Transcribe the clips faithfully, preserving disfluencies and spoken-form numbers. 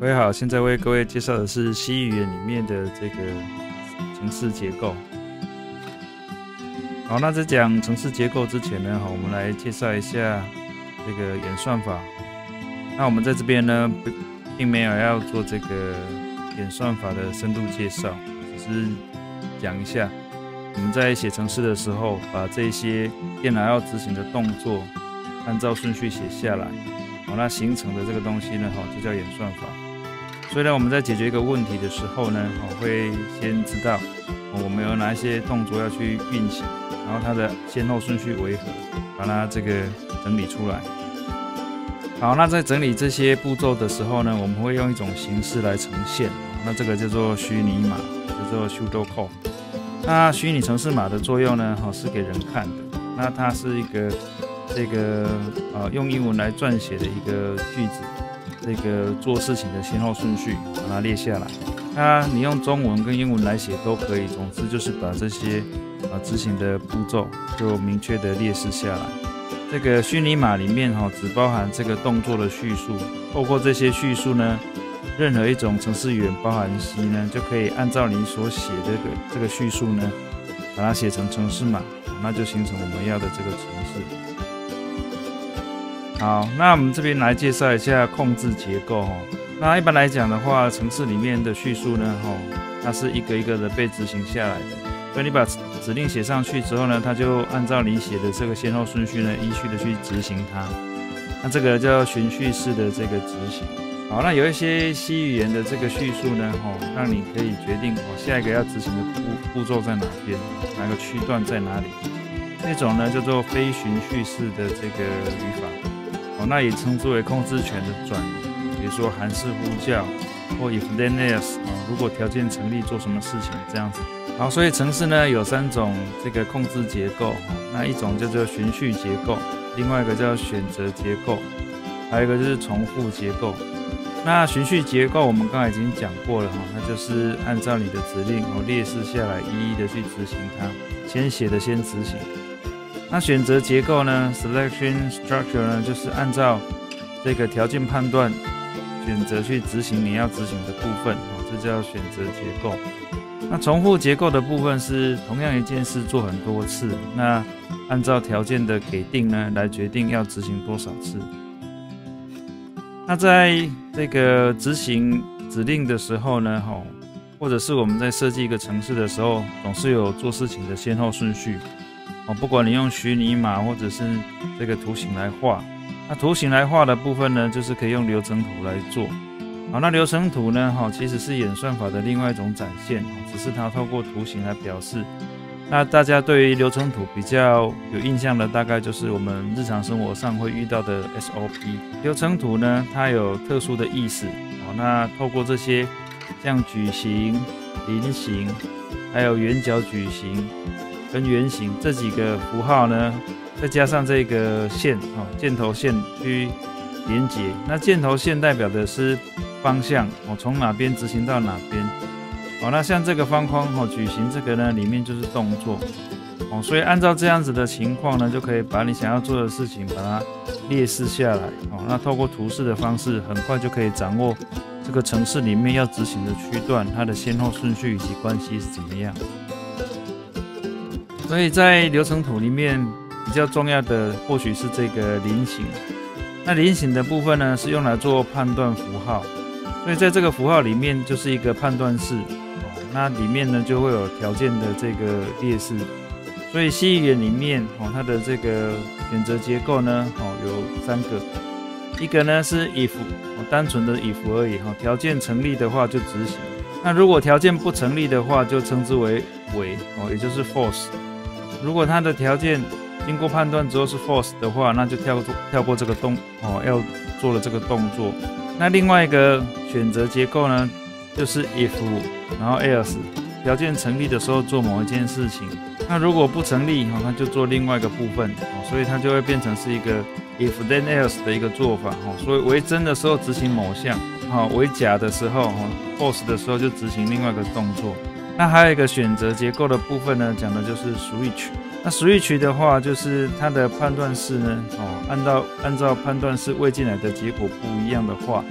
各位好，现在为各位介绍的是 C 语言里面的这个程式结构。好，那在讲程式结构之前呢，我们来介绍一下这个演算法。那我们在这边呢，并没有要做这个演算法的深度介绍，只是讲一下我们在写程式的时候，把这些电脑要执行的动作按照顺序写下来，好，那形成的这个东西呢，就叫演算法。所以呢，我们在解决一个问题的时候呢，会先知道我们有哪一些动作要去运行，然后它的先后顺序为何，把它这个整理出来。好，那在整理这些步骤的时候呢，我们会用一种形式来呈现，那这个叫做虚拟码，叫做 pseudocode。那虚拟程式码的作用呢，是给人看的。那它是一个这个呃用英文来撰写的一个句子。这个做事情的先后顺序，把它列下来。那你用中文跟英文来写都可以，总之就是把这些啊执行的步骤就明确的列示下来。这个虚拟码里面哈、哦，只包含这个动作的叙述。透过这些叙述呢，任何一种程式语言，包含 C 呢，就可以按照你所写的这个这个叙述呢，把它写成程式码，那就形成我们要的这个程式。好，那我们这边来介绍一下控制结构哈。那一般来讲的话，程式里面的叙述呢，哈，它是一个一个的被执行下来的。所以你把指令写上去之后呢，它就按照你写的这个先后顺序呢，依序的去执行它。那这个叫循序式的这个执行。好，那有一些 C 语言的这个叙述呢，哈，让你可以决定哦，下一个要执行的步步骤在哪边，哪个区段在哪里。这种呢叫做非循序式的这个语法。哦，那也称之为控制权的转移，比如说函式呼叫或 if then else， 哦，如果条件成立做什么事情这样子。好，所以程式呢有三种这个控制结构，那一种叫做循序结构，另外一个叫选择结构，还有一个就是重复结构。那循序结构我们刚才已经讲过了哈，那就是按照你的指令哦列示下来，一一的去执行它，先写的先执行。那选择结构呢 ，selection structure 呢，就是按照这个条件判断选择去执行你要执行的部分，哦，这叫选择结构。那重复结构的部分是同样一件事做很多次，那按照条件的给定呢，来决定要执行多少次。那在这个执行指令的时候呢，吼，或者是我们在设计一个程式的时候，总是有做事情的先后顺序。哦，不管你用虚拟码或者是这个图形来画，那图形来画的部分呢，就是可以用流程图来做。好，那流程图呢，哈，其实是演算法的另外一种展现，只是它透过图形来表示。那大家对于流程图比较有印象的，大概就是我们日常生活上会遇到的 S O P。流程图呢，它有特殊的意思。好，那透过这些像矩形、菱形，还有圆角矩形。跟圆形这几个符号呢，再加上这个线哦，箭头线去连接。那箭头线代表的是方向哦，从哪边执行到哪边。哦，那像这个方框哦，矩形这个呢，里面就是动作哦，所以按照这样子的情况呢，就可以把你想要做的事情把它列示下来哦。那透过图示的方式，很快就可以掌握这个程式里面要执行的区段，它的先后顺序以及关系是怎么样。所以在流程图里面比较重要的或许是这个菱形，那菱形的部分呢是用来做判断符号，所以在这个符号里面就是一个判断式，哦，那里面呢就会有条件的这个列示，所以 C 语言里面哦它的这个选择结构呢哦有三个，一个呢是 if， 哦单纯的 if 而已，哦条件成立的话就执行，那如果条件不成立的话就称之为伪，哦也就是 false。如果它的条件经过判断之后是 false 的话，那就跳过跳过这个动哦要做的这个动作。那另外一个选择结构呢，就是 if 然后 else， 条件成立的时候做某一件事情，那如果不成立，哦，那就做另外一个部分，哦，所以它就会变成是一个 if then else 的一个做法，哦，所以为真的时候执行某项，哦，为假的时候，哦 false 的时候就执行另外一个动作。那还有一个选择结构的部分呢，讲的就是 switch。那 switch 的话，就是它的判断式呢，哦，按照按照判断式喂进来的结果不一样的话，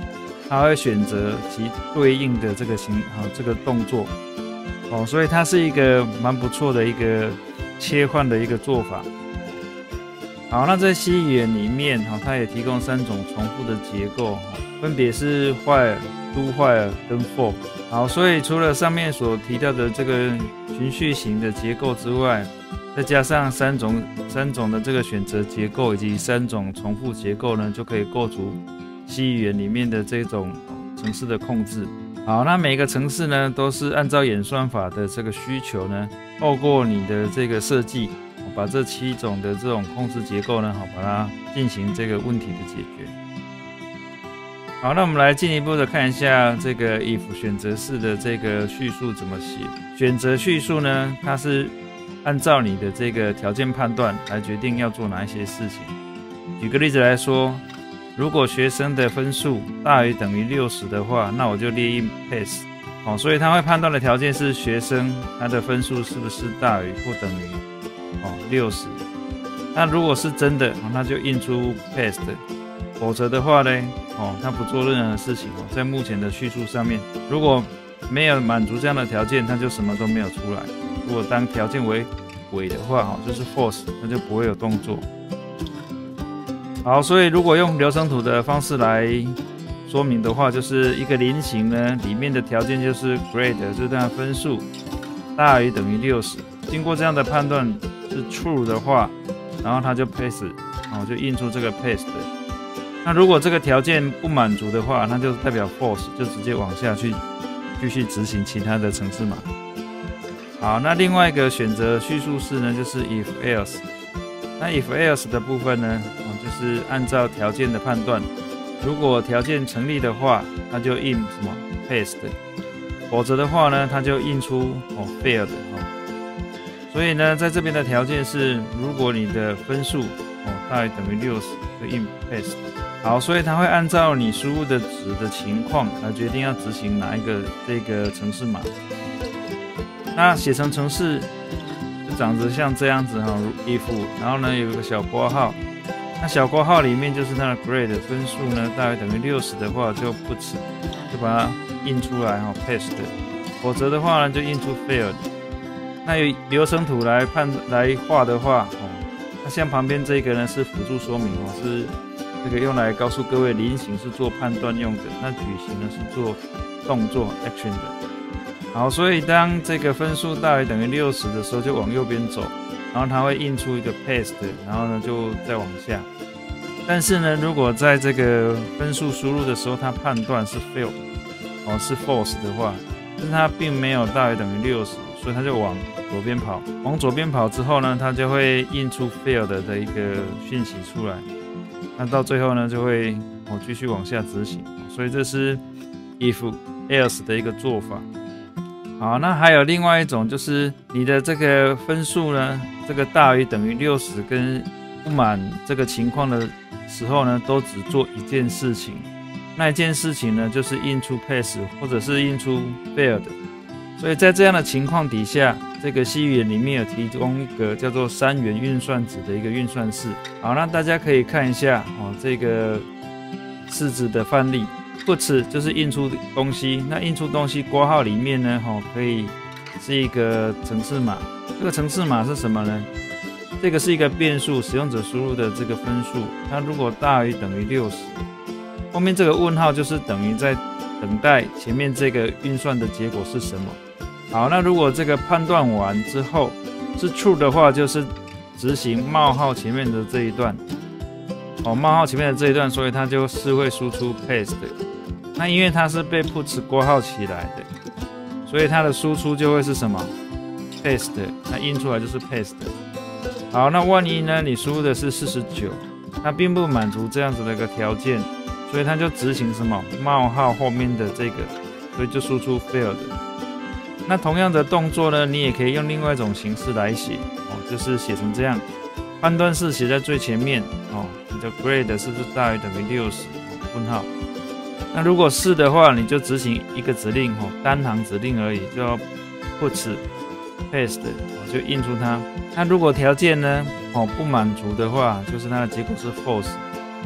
它会选择其对应的这个行好这个动作哦，所以它是一个蛮不错的一个切换的一个做法。好，那在 C 语言里面哈，它也提供三种重复的结构，分别是 while、do-while 跟 for。好，所以除了上面所提到的这个循序型的结构之外，再加上三种三种的这个选择结构以及三种重复结构呢，就可以构筑 C 语言里面的这种程式的控制。好，那每个程式呢，都是按照演算法的这个需求呢，透过你的这个设计，把这七种的这种控制结构呢，好，把它进行这个问题的解决。好，那我们来进一步的看一下这个 if 选择式的这个叙述怎么写。选择叙述呢，它是按照你的这个条件判断来决定要做哪一些事情。举个例子来说，如果学生的分数大于等于六十的话，那我就列印 pass。好，所以它会判断的条件是学生他的分数是不是大于或等于哦六十。那如果是真的，那就印出 pass 的。否则的话呢，哦，他不做任何事情哦，在目前的叙述上面，如果没有满足这样的条件，他就什么都没有出来。如果当条件为伪的话，哈，就是 false， 那就不会有动作。好，所以如果用流程图的方式来说明的话，就是一个菱形呢，里面的条件就是 grade， 就是它的分数大于等于六十。经过这样的判断是 true 的话，然后它就 pass， 哦，就印出这个 pass 的。那如果这个条件不满足的话，那就代表 false， 就直接往下去继续执行其他的程式码。好，那另外一个选择叙述式呢，就是 if else。那 if else 的部分呢，哦，就是按照条件的判断，如果条件成立的话，它就印什么 pass 的；否则的话呢，它就印出哦 failed 哦。所以呢，在这边的条件是，如果你的分数哦大于等于六十，就印 pass。好，所以它会按照你输入的值的情况来决定要执行哪一个这个程式码。那写成程式就长得像这样子哈 ，if， 然后呢有一个小括号，那小括号里面就是它的 grade 分数呢大于等于六十的话就不止，就把它印出来哈 ，pass 的，否则的话呢就印出 failed。那有流程图来判来画的话，哦，那像旁边这个呢是辅助说明哦，是这个用来告诉各位菱形是做判断用的，那矩形呢是做动作 action 的。好，所以当这个分数大于等于六十的时候，就往右边走，然后它会印出一个 pass 的，然后呢就再往下。但是呢，如果在这个分数输入的时候，它判断是 fail， 哦是 false 的话，但是它并没有大于等于六十，所以它就往左边跑。往左边跑之后呢，它就会印出 failed 的一个讯息出来。那到最后呢，就会我继续往下执行，所以这是 if else 的一个做法。好，那还有另外一种，就是你的这个分数呢，这个大于等于六十跟不满这个情况的时候呢，都只做一件事情。那一件事情呢，就是印出 pass 或者是印出 failed。所以在这样的情况底下，这个 C 语言里面有提供一个叫做三元运算子的一个运算式。好，那大家可以看一下哦，这个式子的范例。puts 就是印出东西，那印出东西括号里面呢，哦，可以是一个程式码。这个程式码是什么呢？这个是一个变数，使用者输入的这个分数，它如果大于等于六十，后面这个问号就是等于在等待前面这个运算的结果是什么。好，那如果这个判断完之后是 true 的话，就是执行冒号前面的这一段。哦，冒号前面的这一段，所以它就是会输出 pass 的。那因为它是被 puts 括号起来的，所以它的输出就会是什么 pass 的，那印出来就是 pass 的。好，那万一呢，你输入的是四十九，它并不满足这样子的一个条件，所以它就执行什么冒号后面的这个，所以就输出 failed。那同样的动作呢，你也可以用另外一种形式来写哦，就是写成这样，判断式写在最前面哦，你的 grade 是不是大于等于六十？问号。那如果是的话，你就执行一个指令哦，单行指令而已，就要 puts paste 哦，就印出它。那如果条件呢哦不满足的话，就是它的结果是 false。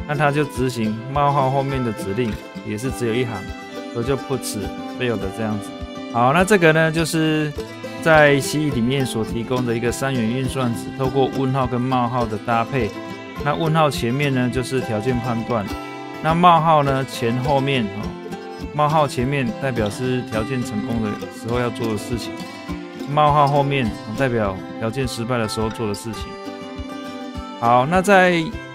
那它就执行冒号后面的指令，也是只有一行，所以就 puts failed 这样子。好，那这个呢，就是在 C 里面所提供的一个三元运算子，透过问号跟冒号的搭配。那问号前面呢就是条件判断，那冒号呢前后面哦，冒号前面代表是条件成功的时候要做的事情，冒号后面代表条件失败的时候做的事情。好，那在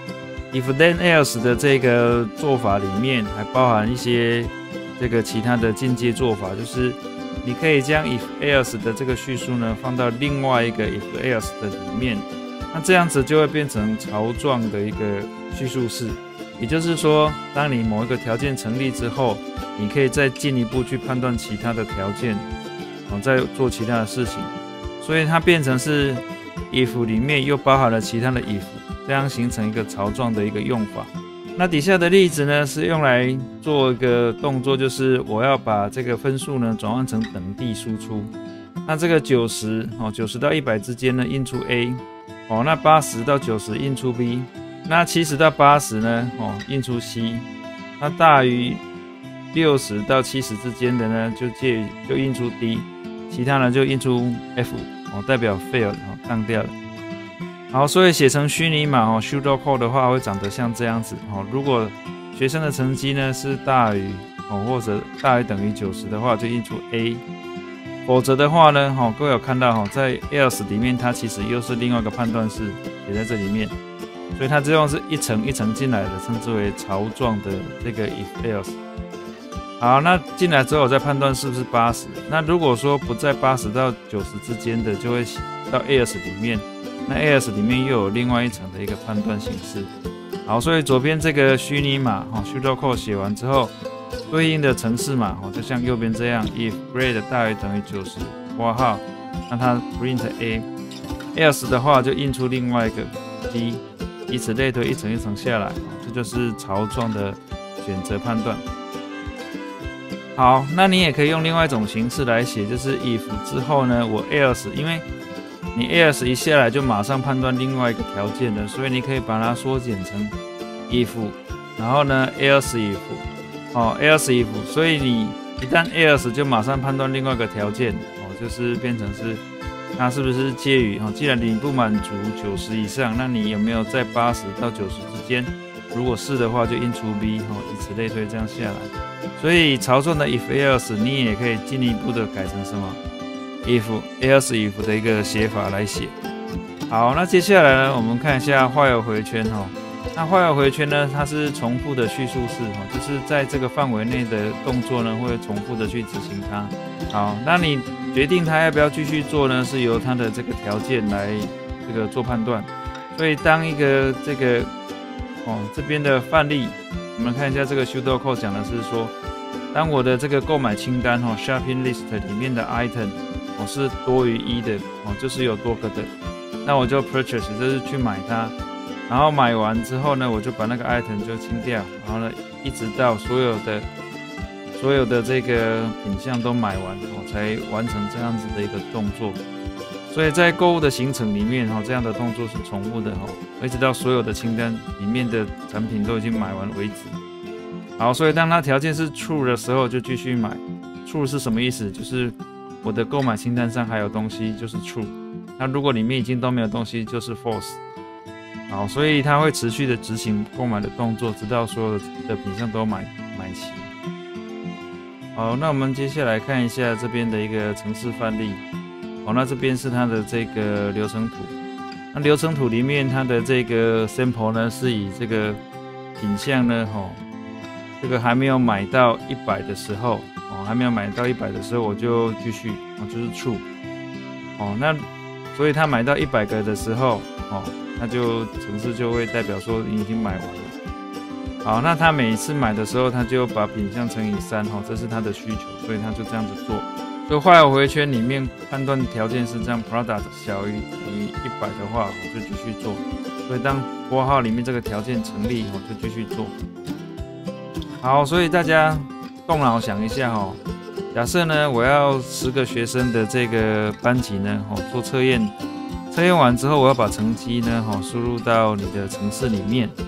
if then else 的这个做法里面，还包含一些这个其他的进阶做法，就是你可以将 if else 的这个叙述呢放到另外一个 if else 的里面。那这样子就会变成槽状的一个叙述式，也就是说，当你某一个条件成立之后，你可以再进一步去判断其他的条件，哦，再做其他的事情，所以它变成是 if 里面又包含了其他的 if， 这样形成一个槽状的一个用法。那底下的例子呢，是用来做一个动作，就是我要把这个分数呢转换成等地输出。那这个九十哦，九十到一百之间呢，印出 A。哦，那八十到九十印出 B， 那七十到八十呢？哦，印出 C， 那大于六十到七十之间的呢，就介于就印出 D， 其他呢就印出 F， 哦，代表 failed， 哦，当掉了。好，所以写成虚拟码哦 ，pseudocode 的话会长得像这样子哦。如果学生的成绩呢是大于哦或者大于等于九十的话，就印出 A。否则的话呢，哈，各位有看到哈，在 else 里面，它其实又是另外一个判断式写在这里面，所以它这种是一层一层进来的，称之为槽状的这个 if else。好，那进来之后我再判断是不是八十。那如果说不在八十到九十之间的，就会到 else 里面。那 else 里面又有另外一层的一个判断形式。好，所以左边这个虚拟码哈 pseudocode 写完之后。对应的程式码，就像右边这样 ，if grade 大于等于九十，括号，那它 print a，else 的话就印出另外一个 b， 以此类推，一层一层下来，这就是槽状的选择判断。好，那你也可以用另外一种形式来写，就是 if 之后呢，我 else， 因为你 else 一下来就马上判断另外一个条件了，所以你可以把它缩减成 if， 然后呢 else if。哦 ，else if， 所以你一旦 else 就马上判断另外一个条件，哦，就是变成是它是不是介于哦，既然你不满足九十以上，那你有没有在八十到九十之间？如果是的话，就印出 B， 哦，以此类推这样下来。所以槽状的 if else 你也可以进一步的改成什么 if else if 的一个写法来写。好，那接下来呢，我们看一下while回圈哈。那while回圈呢，它是重复的叙述式哈，就是在这个范围内的动作呢，会重复的去执行它。好，那你决定它要不要继续做呢，是由它的这个条件来这个做判断。所以当一个这个哦这边的范例，我们看一下这个 pseudocode 讲的是说，当我的这个购买清单哈 shopping list 里面的 item 我是多于一的哦，就是有多个的，那我就 purchase 就是去买它。然后买完之后呢，我就把那个 item 就清掉，然后呢，一直到所有的所有的这个品项都买完，我才完成这样子的一个动作。所以在购物的行程里面，哈，这样的动作是重复的，哈，一直到所有的清单里面的产品都已经买完为止。好，所以当它条件是 true 的时候，就继续买。true 是什么意思？就是我的购买清单上还有东西，就是 true。那如果里面已经都没有东西，就是 false。好，所以它会持续的执行购买的动作，直到所有的品项都买买齐。好，那我们接下来看一下这边的一个程式范例。好，那这边是它的这个流程图。那流程图里面，它的这个 sample 呢，是以这个品项呢，吼，这个还没有买到一百的时候，哦，还没有买到一百的时候，我就继续，哦，就是 true。哦，那所以他买到一百个的时候，哦。那就程式就会代表说你已经买完了。好，那他每一次买的时候，他就把品项乘以三，哈，这是他的需求，所以他就这样子做。所以while回圈里面判断条件是这样 ，product 小于等于一百的话，我就继续做。所以当括号里面这个条件成立，我就继续做。好，所以大家动脑想一下哈，假设呢我要十个学生的这个班级呢，哦，做测验。测验完之后，我要把成绩呢，哈，输入到你的程式里面。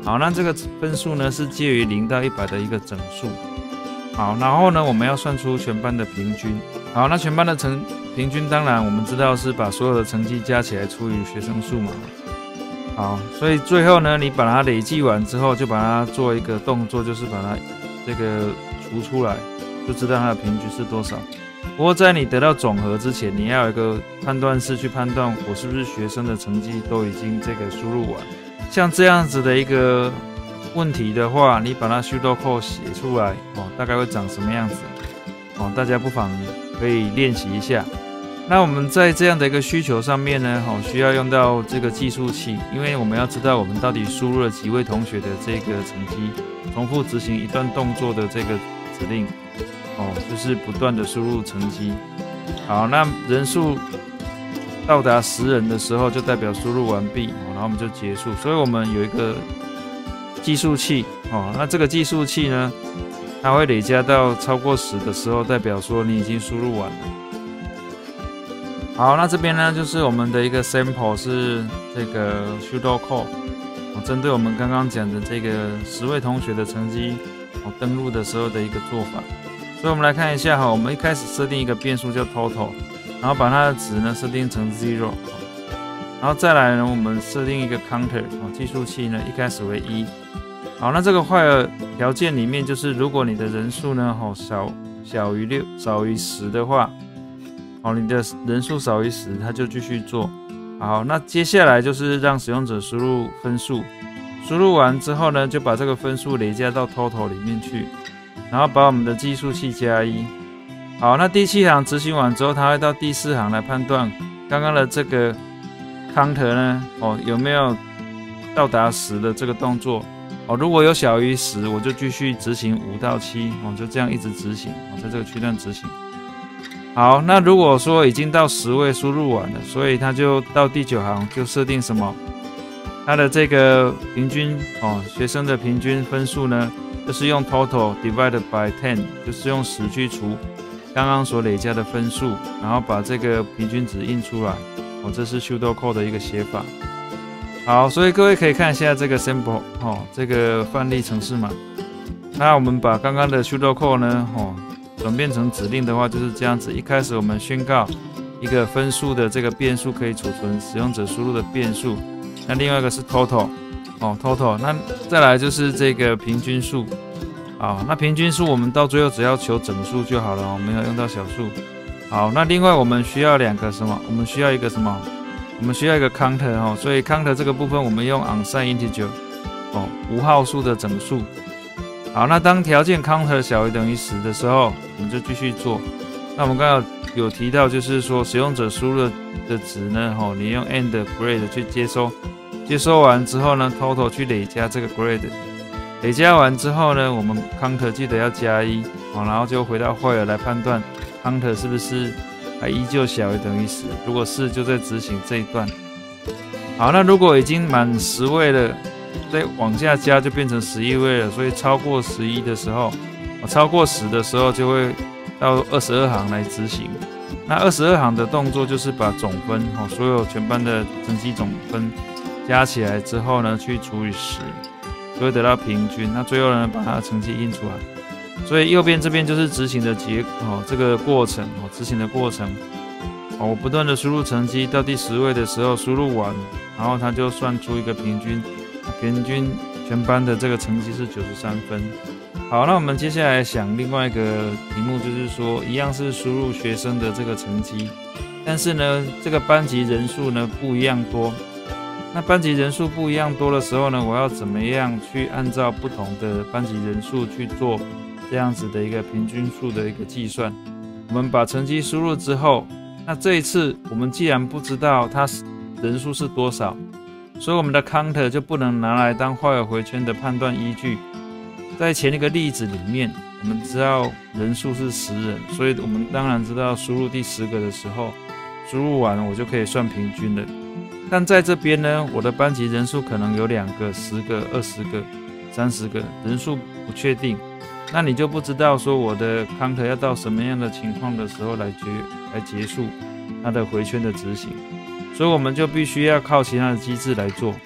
好，那这个分数呢是介于零到一百的一个整数。好，然后呢我们要算出全班的平均。好，那全班的成平均当然我们知道是把所有的成绩加起来除以学生数嘛。好，所以最后呢你把它累计完之后，就把它做一个动作，就是把它这个除出来，就知道它的平均是多少。不过在你得到总和之前，你要有一个判断式去判断我是不是学生的成绩都已经这个输入完。像这样子的一个问题的话，你把它 pseudocode 写出来哦，大概会长什么样子哦？大家不妨可以练习一下。那我们在这样的一个需求上面呢，哦，需要用到这个计数器，因为我们要知道我们到底输入了几位同学的这个成绩，重复执行一段动作的这个指令，哦，就是不断的输入成绩。好，那人数到达十人的时候，就代表输入完毕，然后我们就结束。所以我们有一个计数器，哦，那这个计数器呢，它会累加到超过十的时候，代表说你已经输入完了。好，那这边呢就是我们的一个 sample 是这个 pseudocode， 哦，针对我们刚刚讲的这个十位同学的成绩，哦，登录的时候的一个做法。所以我们来看一下哈，我们一开始设定一个变数叫 total， 然后把它的值呢设定成 zero， 然后再来呢我们设定一个 counter， 哦，计数器呢一开始为一。好，那这个while条件里面就是如果你的人数呢，哦，小小于六少于十的话，好，你的人数少于十，它就继续做。好，那接下来就是让使用者输入分数，输入完之后呢，就把这个分数累加到 total 里面去，然后把我们的计数器加一。好，那第七行执行完之后，它会到第四行来判断刚刚的这个 counter 呢，哦，有没有到达十的这个动作。哦，如果有小于十，我就继续执行五到七，哦，就这样一直执行，哦，在这个区段执行。好，那如果说已经到十位输入完了，所以它就到第九行就设定什么？它的这个平均哦，学生的平均分数呢，就是用 total divided by ten， 就是用十去除刚刚所累加的分数，然后把这个平均值印出来。哦，这是 pseudocode 的一个写法。好，所以各位可以看一下这个 sample 哦，这个范例程式码。那我们把刚刚的 pseudocode 呢，哦，转变成指令的话就是这样子。一开始我们宣告一个分数的这个变数可以储存使用者输入的变数，那另外一个是 total 哦 total， 那再来就是这个平均数。好，那平均数我们到最后只要求整数就好了，我们要用到小数。好，那另外我们需要两个什么？我们需要一个什么？我们需要一个 counter 哦，所以 counter 这个部分我们用 unsigned integer 哦，无号数的整数。好，那当条件 counter 小于等于十的时候，我们就继续做。那我们刚刚有提到，就是说使用者输入的值呢，吼，你用 and grade 去接收，接收完之后呢 ，total 去累加这个 grade， 累加完之后呢，我们 counter 记得要加一，好，然后就回到while来判断 counter 是不是还依旧小于等于十，如果是，就在执行这一段。好，那如果已经满十位了，再往下加就变成十一位了，所以超过十一的时候，超过十的时候就会到二十二行来执行。那二十二行的动作就是把总分，所有全班的成绩总分加起来之后呢，去除以十，就会得到平均。那最后呢，把它的成绩印出来。所以右边这边就是执行的结哦，这个过程哦，执行的过程哦，我不断的输入成绩，到第十位的时候输入完，然后它就算出一个平均，平均全班的这个成绩是九十三分。好，那我们接下来想另外一个题目，就是说一样是输入学生的这个成绩，但是呢，这个班级人数呢不一样多。那班级人数不一样多的时候呢，我要怎么样去按照不同的班级人数去做这样子的一个平均数的一个计算？我们把成绩输入之后，那这一次我们既然不知道它人数是多少，所以我们的 counter 就不能拿来当while回圈的判断依据。在前一个例子里面，我们知道人数是十人，所以我们当然知道输入第十个的时候，输入完我就可以算平均了。但在这边呢，我的班级人数可能有两个、十个、二十个、三十个，人数不确定，那你就不知道说我的 counter 要到什么样的情况的时候来结来结束它的回圈的执行，所以我们就必须要靠其他的机制来做。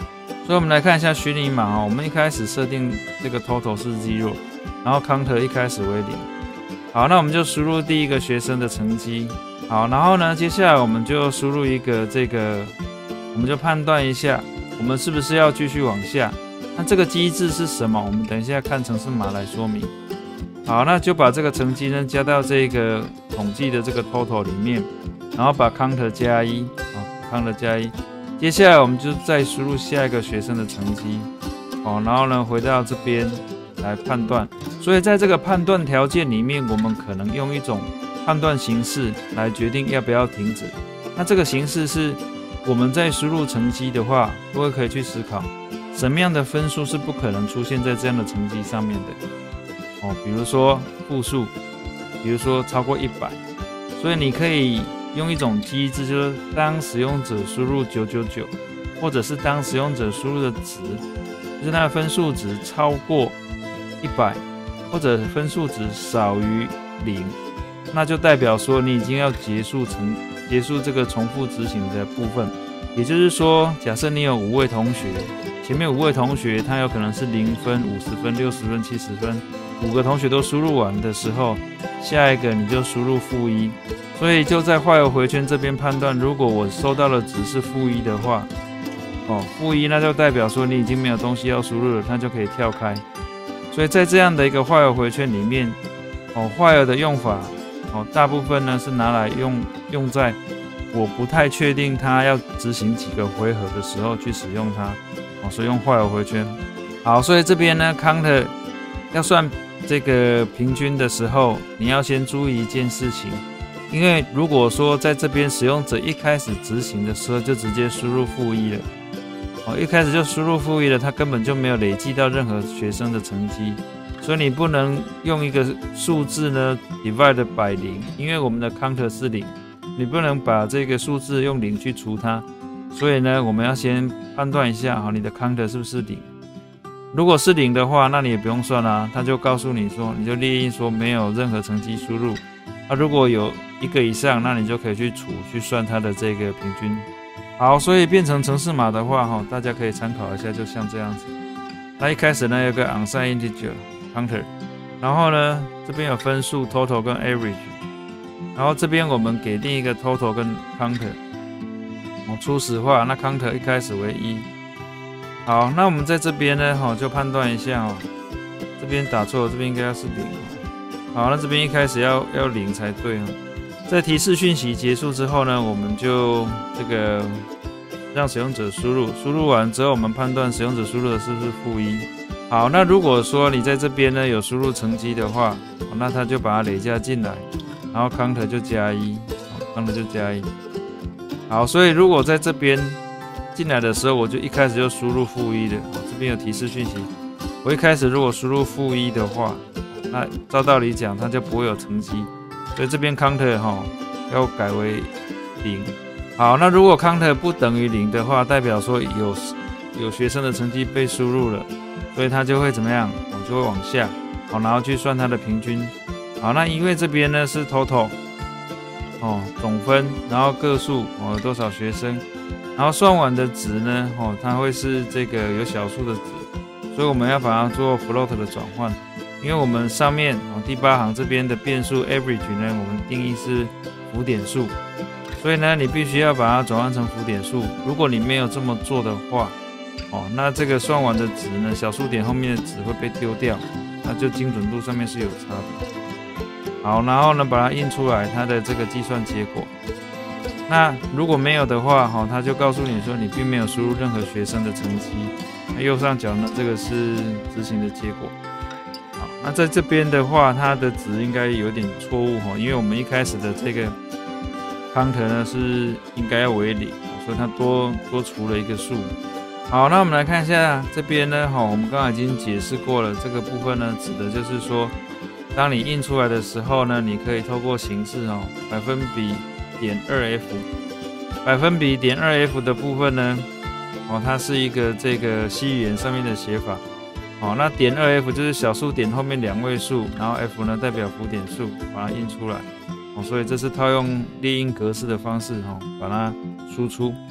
所以我们来看一下虚拟码哦，我们一开始设定这个 total 是 zero， 然后 counter 一开始为零。好，那我们就输入第一个学生的成绩。好，然后呢，接下来我们就输入一个这个，我们就判断一下，我们是不是要继续往下？那这个机制是什么？我们等一下看程式码来说明。好，那就把这个成绩呢加到这个统计的这个 total 里面，然后把 counter 加一，啊 ，counter 加一。接下来我们就再输入下一个学生的成绩，哦，然后呢回到这边来判断。所以在这个判断条件里面，我们可能用一种判断形式来决定要不要停止。那这个形式是我们在输入成绩的话，各位可以去思考，什么样的分数是不可能出现在这样的成绩上面的？哦，比如说负数，比如说超过一百，所以你可以用一种机制，就是当使用者输入九九九，或者是当使用者输入的值，就是它的分数值超过一百，或者分数值少于零，那就代表说你已经要结束成结束这个重复执行的部分。也就是说，假设你有五位同学，前面五位同学他有可能是零分、五十分、六十分、七十分，五个同学都输入完的时候，下一个你就输入负一。所以就在坏和回圈这边判断，如果我收到的值是负一的话，哦，负一那就代表说你已经没有东西要输入了，它就可以跳开。所以在这样的一个坏和回圈里面，哦，坏和的用法，哦，大部分呢是拿来用用在我不太确定它要执行几个回合的时候去使用它，哦，所以用坏和回圈。好，所以这边呢 ，counter 要算这个平均的时候，你要先注意一件事情。因为如果说在这边使用者一开始执行的时候就直接输入负一了，哦，一开始就输入负一了，他根本就没有累积到任何学生的成绩，所以你不能用一个数字呢 divide by 零，因为我们的 counter 是零，你不能把这个数字用零去除它，所以呢，我们要先判断一下，好，你的 counter 是不是零？如果是零的话，那你也不用算啦，他就告诉你说，你就列印说没有任何成绩输入。那、啊、如果有一个以上，那你就可以去除去算它的这个平均。好，所以变成程式码的话，哈，大家可以参考一下，就像这样子。那一开始呢有个 unsigned integer counter， 然后呢这边有分数 total 跟 average， 然后这边我们给定一个 total 跟 counter， 哦，初始化，那 counter 一开始为一。好，那我们在这边呢，哈，就判断一下哦，这边打错了，这边应该要是零。好，那这边一开始要要零才对哦。在提示讯息结束之后呢，我们就这个让使用者输入，输入完之后，我们判断使用者输入的是不是负一。好，那如果说你在这边呢有输入成绩的话，那它就把它累加进来，然后 counter 就加一 ，counter 就加一。好，所以如果在这边进来的时候，我就一开始就输入负一的，这边有提示讯息，我一开始如果输入负一的话，那照道理讲，它就不会有成绩，所以这边 counter 哈要改为零。好，那如果 counter 不等于零的话，代表说有有学生的成绩被输入了，所以它就会怎么样？我就会往下，好，然后去算它的平均。好，那因为这边呢是 total 哦总分，然后个数哦有多少学生，然后算完的值呢哦它会是这个有小数的值，所以我们要把它做 float 的转换。因为我们上面哦第八行这边的变数 average 呢，我们定义是浮点数，所以呢你必须要把它转换成浮点数。如果你没有这么做的话，哦，那这个算完的值呢，小数点后面的值会被丢掉，那就精准度上面是有差的。好，然后呢把它印出来，它的这个计算结果。那如果没有的话，哈、哦，它就告诉你说你并没有输入任何学生的成绩。那右上角呢，这个是执行的结果。好，那在这边的话，它的值应该有点错误哈，因为我们一开始的这个 counter 呢是应该要为零，所以它多多除了一个数。好，那我们来看一下这边呢，哈，我们刚刚已经解释过了，这个部分呢，指的就是说，当你印出来的时候呢，你可以透过形式哦，百分比点二 f， 百分比点二 f 的部分呢，哦，它是一个这个 C 语言上面的写法。好，那点二 f 就是小数点后面两位数，然后 f 呢代表浮点数，把它印出来。哦，所以这是套用列印格式的方式，哈，把它输出。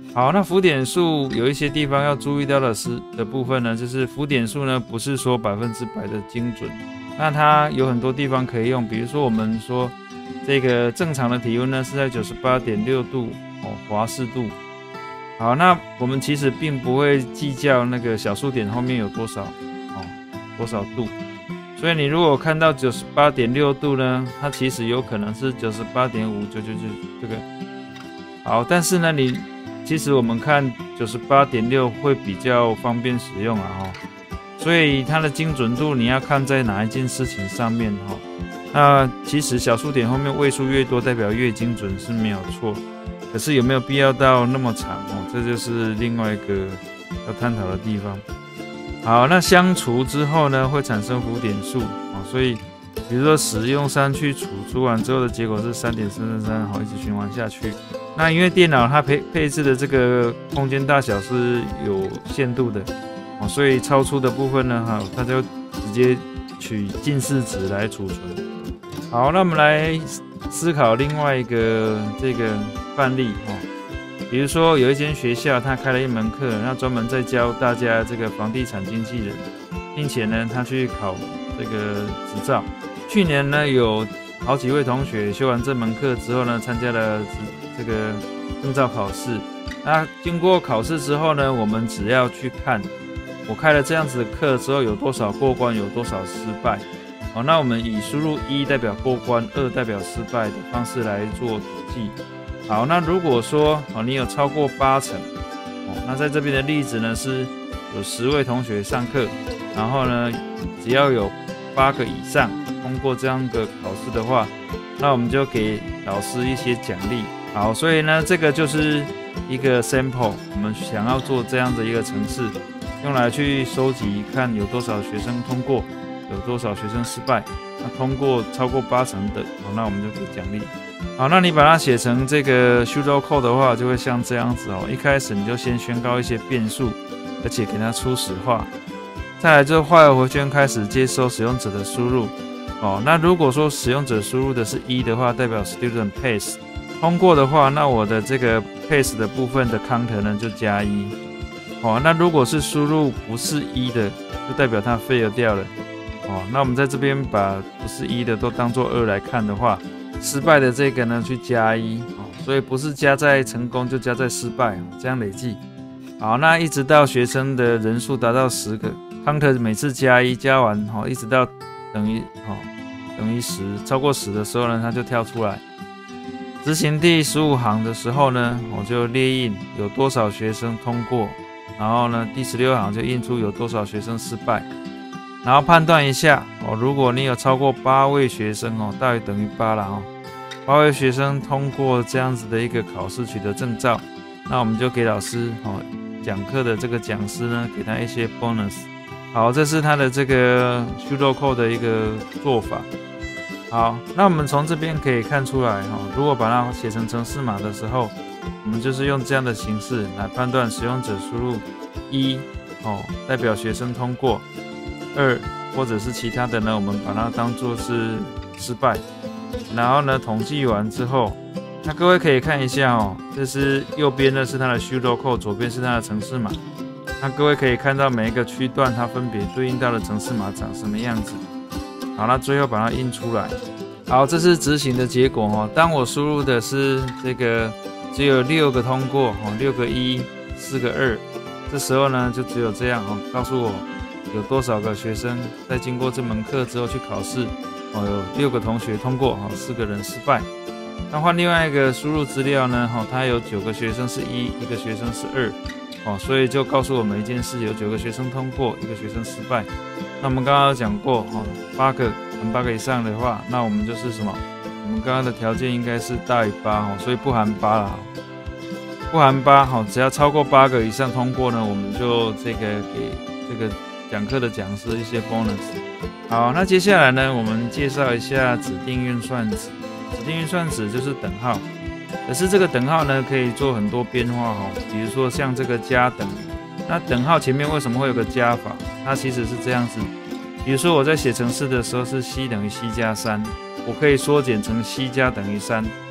好，那浮点数有一些地方要注意到的是的部分呢，就是浮点数呢不是说百分之百的精准，那它有很多地方可以用，比如说我们说这个正常的体温呢是在 九十八点六 度哦，华氏度。好，那我们其实并不会计较那个小数点后面有多少哦，多少度，所以你如果看到 九十八点六 度呢，它其实有可能是 九十八点五九九九 这个。好，但是呢你其实我们看 九十八点六 会比较方便使用啊哈，所以它的精准度你要看在哪一件事情上面哈。那其实小数点后面位数越多，代表越精准是没有错，可是有没有必要到那么长哦？这就是另外一个要探讨的地方。好，那相除之后呢，会产生浮点数啊，所以比如说十用三去除，除完之后的结果是 三点三三三， 好，一直循环下去。那因为电脑它配配置的这个空间大小是有限度的哦，所以超出的部分呢，哈，它就直接取近似值来储存。好，那我们来思考另外一个这个范例哦，比如说有一间学校，它开了一门课，那专门在教大家这个房地产经纪人，并且呢，他去考这个执照。去年呢，有好几位同学修完这门课之后呢，参加了这个证照考试。那经过考试之后呢，我们只要去看我开了这样子的课之后有多少过关，有多少失败。好，那我们以输入一代表过关，二代表失败的方式来做统计。好，那如果说哦你有超过八成，哦，那在这边的例子呢是有十位同学上课，然后呢只要有八个以上通过这样的考试的话，那我们就给老师一些奖励。好，所以呢这个就是一个 sample， 我们想要做这样的一个程式，用来去收集看有多少学生通过，有多少学生失败。那通过超过八成的，好，那我们就给奖励。好，那你把它写成这个 pseudocode 的话，就会像这样子哦。一开始你就先宣告一些变数，而且给它初始化。再来就while回圈开始接收使用者的输入。哦，那如果说使用者输入的是一的话，代表 student pass 通过的话，那我的这个 pass 的部分的 counter 呢就加一。哦，那如果是输入不是一的，就代表它 fail 掉了。哦，那我们在这边把不是一的都当作二来看的话，失败的这个呢去加一，哦，所以不是加在成功就加在失败，这样累计。好，那一直到学生的人数达到十个 ，counter 每次加一，加完，哦，一直到等于，哦，等于十，超过十的时候呢，它就跳出来。执行第十五行的时候呢，我就列印有多少学生通过，然后呢，第十六行就印出有多少学生失败。然后判断一下哦，如果你有超过八位学生哦，大于等于八了哦，八位学生通过这样子的一个考试取得证照，那我们就给老师哦讲课的这个讲师呢，给他一些 bonus。好，这是他的这个 pseudocode 的一个做法。好，那我们从这边可以看出来哈，如果把它写成程式码的时候，我们就是用这样的形式来判断使用者输入一哦，代表学生通过。二或者是其他的呢，我们把它当作是失败。然后呢，统计完之后，那各位可以看一下哦，这是右边呢是它的 pseudocode， 左边是它的程式码。那各位可以看到每一个区段它分别对应到的程式码长什么样子。好，那最后把它印出来。好，这是执行的结果哦。当我输入的是这个只有六个通过哦，六个一，四个二，这时候呢就只有这样哦，告诉我有多少个学生在经过这门课之后去考试，哦，有六个同学通过，哦，四个人失败。那换另外一个输入资料呢，哦，它有九个学生是一，一个学生是二，哦，所以就告诉我们一件事，有九个学生通过，一个学生失败。那我们刚刚有讲过，哦，八个含八个以上的话，那我们就是什么？我们刚刚的条件应该是大于八，哦，所以不含八啦。不含八，哦，只要超过八个以上通过呢，我们就这个给这个讲课的讲师一些 bonus。 好，那接下来呢，我们介绍一下指定运算子。指定运算子就是等号，可是这个等号呢可以做很多变化哦，比如说像这个加等于，那等号前面为什么会有个加法？它其实是这样子，比如说我在写程式的时候是 c 等于 c 加三，我可以缩减成 c 加等于三，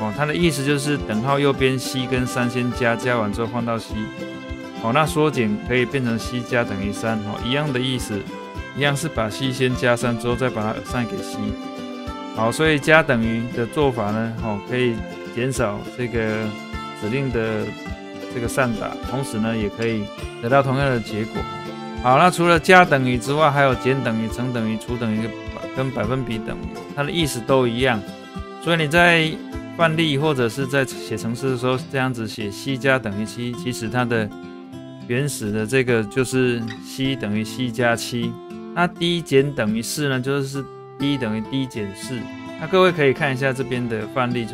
哦，它的意思就是等号右边 C 跟三先加，加完之后换到 C。哦，那缩减可以变成 C 加等于三，哦，一样的意思，一样是把 C 先加三之后再把它 assign 给 C。好，所以加等于的做法呢，哦，可以减少这个指令的这个散打，同时呢，也可以得到同样的结果。好，那除了加等于之外，还有减等于、乘等于、除等于跟百分比等于，它的意思都一样。所以你在范例或者是在写程式的时候，这样子写 C 加等于七，其实它的原始的这个就是 C 等于 C 加七。那 D 减等于四呢，就是 D 等于 D 减四。那各位可以看一下这边的范例，就是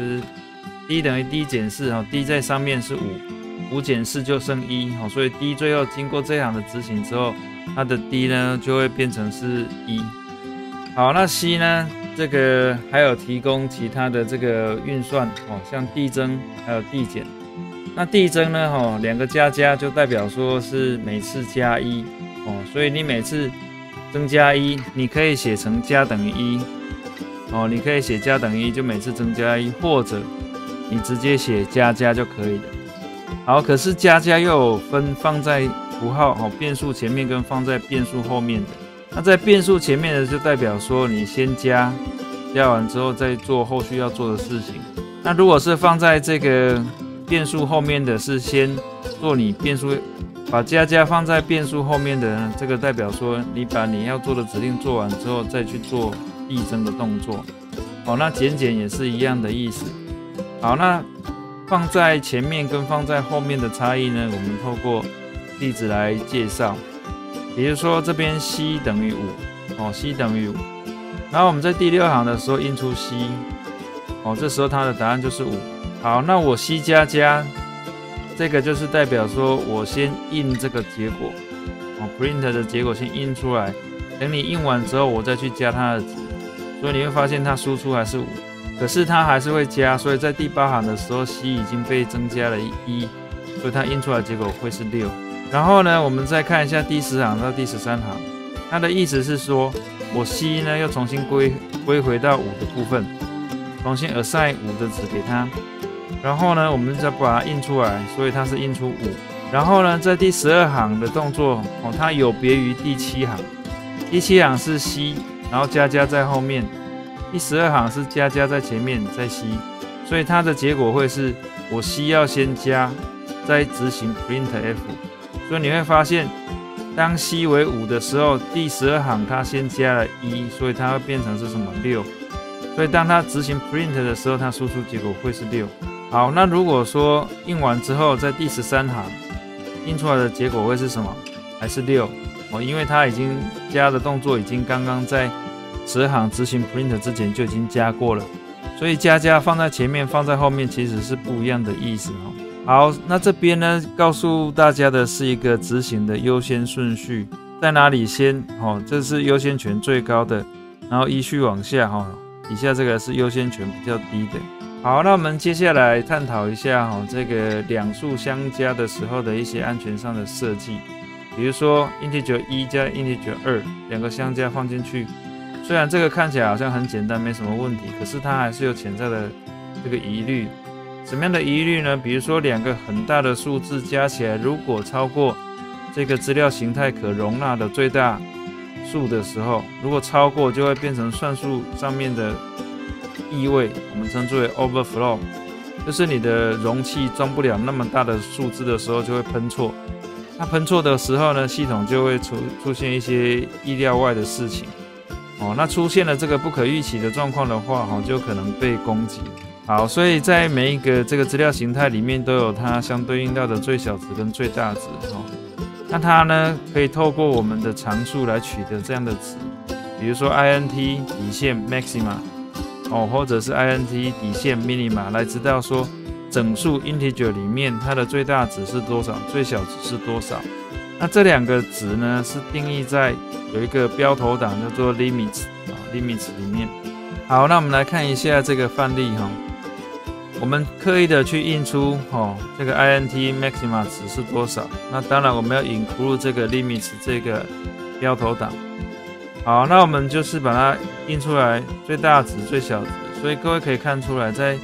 D 等于 D 减四， D 在上面是五。五减四就剩一，所以 D 最后经过这行的执行之后，它的 D 呢就会变成是一。好，那 C 呢，这个还有提供其他的这个运算，像递增还有递减。那递增呢，两个加加就代表说是每次加一，所以你每次增加一，你可以写成加等于一，你可以写加等于一就每次增加一，或者你直接写加加就可以了。好，可是加加又有分放在符号哦，变数前面跟放在变数后面的。那在变数前面的就代表说你先加，加完之后再做后续要做的事情。那如果是放在这个变数后面的，是先做你变数，把加加放在变数后面的呢，这个代表说你把你要做的指令做完之后再去做递增的动作。好，那减减也是一样的意思。好，那放在前面跟放在后面的差异呢，我们透过例子来介绍。比如说这边 C 等于五，哦 ，C 等于五，然后我们在第六行的时候印出 C， 哦，这时候它的答案就是五。好，那我 C 加加，这个就是代表说我先印这个结果，哦 ，print 的结果先印出来，等你印完之后，我再去加它的值，所以你会发现它输出还是五。可是它还是会加，所以在第八行的时候 ，C 已经被增加了一，所以它印出来的结果会是六。然后呢，我们再看一下第十行到第十三行，它的意思是说，我 C 呢又重新归归回到五的部分，重新 assign 五的值给它。然后呢，我们再把它印出来，所以它是印出五。然后呢，在第十二行的动作，哦，它有别于第七行，第七行是 C， 然后加加在后面。第十二行是加加在前面再 C， 所以它的结果会是我 C 要先加，再执行 printf。所以你会发现，当 C 为五的时候，第十二行它先加了一，所以它会变成是什么六。所以当它执行 print 的时候，它输出结果会是六。好，那如果说印完之后，在第十三行印出来的结果会是什么？还是六哦，因为它已经加的动作已经刚刚在十二行执行 print 之前就已经加过了，所以加加放在前面放在后面其实是不一样的意思哦。好，那这边呢告诉大家的是一个执行的优先顺序，在哪里先哦，这是优先权最高的，然后依序往下哈，以下这个是优先权比较低的。好，那我们接下来探讨一下哈，这个两数相加的时候的一些安全上的设计，比如说 integer 一加 integer 二两个相加放进去。虽然这个看起来好像很简单，没什么问题，可是它还是有潜在的这个疑虑。什么样的疑虑呢？比如说两个很大的数字加起来，如果超过这个资料形态可容纳的最大数的时候，如果超过就会变成算术上面的异位，我们称之为 overflow， 就是你的容器装不了那么大的数字的时候就会喷错。那喷错的时候呢，系统就会出出现一些意料外的事情。哦，那出现了这个不可预期的状况的话，哦，就可能被攻击。好，所以在每一个这个资料形态里面都有它相对应到的最小值跟最大值。哦，那它呢可以透过我们的常数来取得这样的值，比如说 int 底线 maxima， 哦，或者是 int 底线 minima， 来知道说整数 integer 里面它的最大值是多少，最小值是多少。那这两个值呢是定义在有一个标头档叫做 limits 啊 limits 里面。好，那我们来看一下这个范例哈，我们刻意的去印出哦这个 int maxima 值是多少。那当然我们要include这个 limits 这个标头档。好，那我们就是把它印出来最大值最小值，所以各位可以看出来，在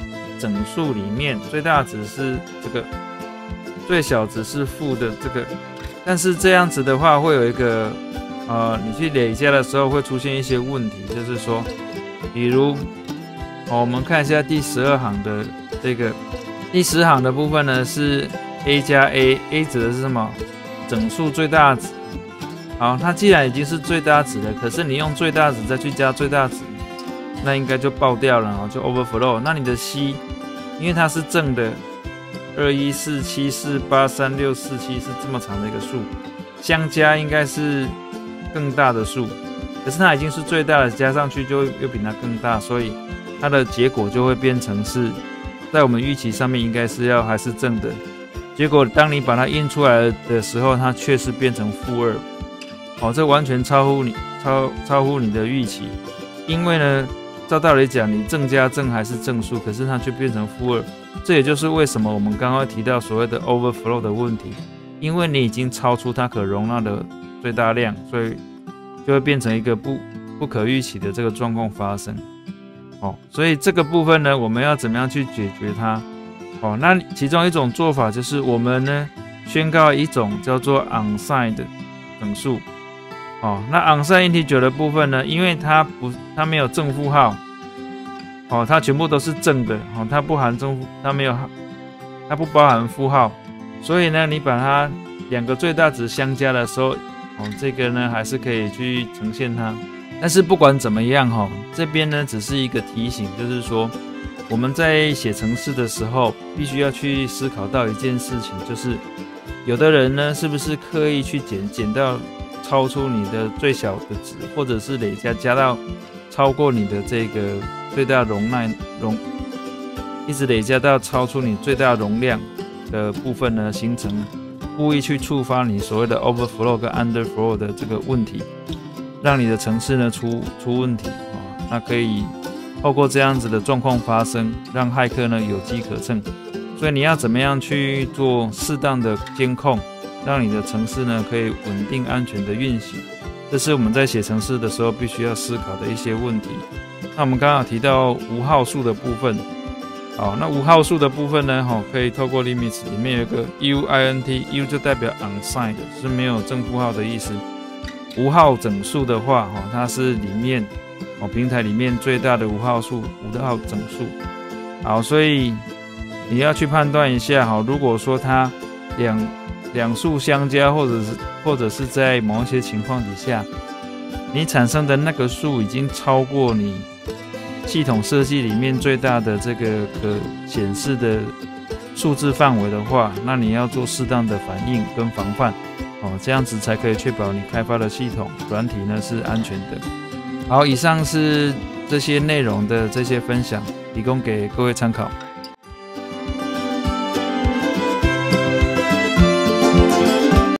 整数里面最大值是这个，最小值是负的这个，但是这样子的话会有一个呃，你去累加的时候会出现一些问题，就是说，比如，哦，我们看一下第十二行的这个第十行的部分呢是 a 加 a，a 指的是什么？整数最大值。好，它既然已经是最大值了，可是你用最大值再去加最大值，那应该就爆掉了，就 overflow。那你的 c， 因为它是正的，二一四七四八三六四七是这么长的一个数，相加应该是更大的数，可是它已经是最大的，加上去就又比它更大，所以它的结果就会变成是在我们预期上面应该是要还是正的，结果当你把它印出来的时候，它却是变成负二。哦，这完全超乎你超超乎你的预期，因为呢，照道理讲，你正加正还是正数，可是它却变成负二，这也就是为什么我们刚刚提到所谓的 overflow 的问题，因为你已经超出它可容纳的最大量，所以就会变成一个不不可预期的这个状况发生。哦，所以这个部分呢，我们要怎么样去解决它？哦，那其中一种做法就是我们呢宣告一种叫做 unsigned 整数。哦，那 unsigned integer 的部分呢，因为它不，它没有正负号，哦，它全部都是正的，哦，它不含正负，它没有，它不包含负号，所以呢，你把它两个最大值相加的时候，哦，这个呢还是可以去呈现它。但是不管怎么样，哈，这边呢只是一个提醒，就是说我们在写程式的时候，必须要去思考到一件事情，就是有的人呢是不是刻意去减减到超出你的最小的值，或者是累加加到超过你的这个最大容耐容，一直累加到超出你最大容量的部分呢，形成故意去触发你所谓的 overflow 跟 underflow 的这个问题，让你的程式呢出出问题啊、哦。那可以透过这样子的状况发生，让骇客呢有机可乘。所以你要怎么样去做适当的监控？让你的程式呢可以稳定安全的运行，这是我们在写程式的时候必须要思考的一些问题。那我们刚刚提到无号数的部分，好，那无号数的部分呢，哈，可以透过 limits 里面有一个 uint，u 就代表 unsigned， 是没有正负号的意思。无号整数的话，哈，它是里面哦平台里面最大的无号数，无号整数。好，所以你要去判断一下，哈，如果说它两两数相加，或者是或者是在某一些情况底下，你产生的那个数已经超过你系统设计里面最大的这个可显示的数字范围的话，那你要做适当的反应跟防范，哦，这样子才可以确保你开发的系统软体呢是安全的。好，以上是这些内容的这些分享，提供给各位参考。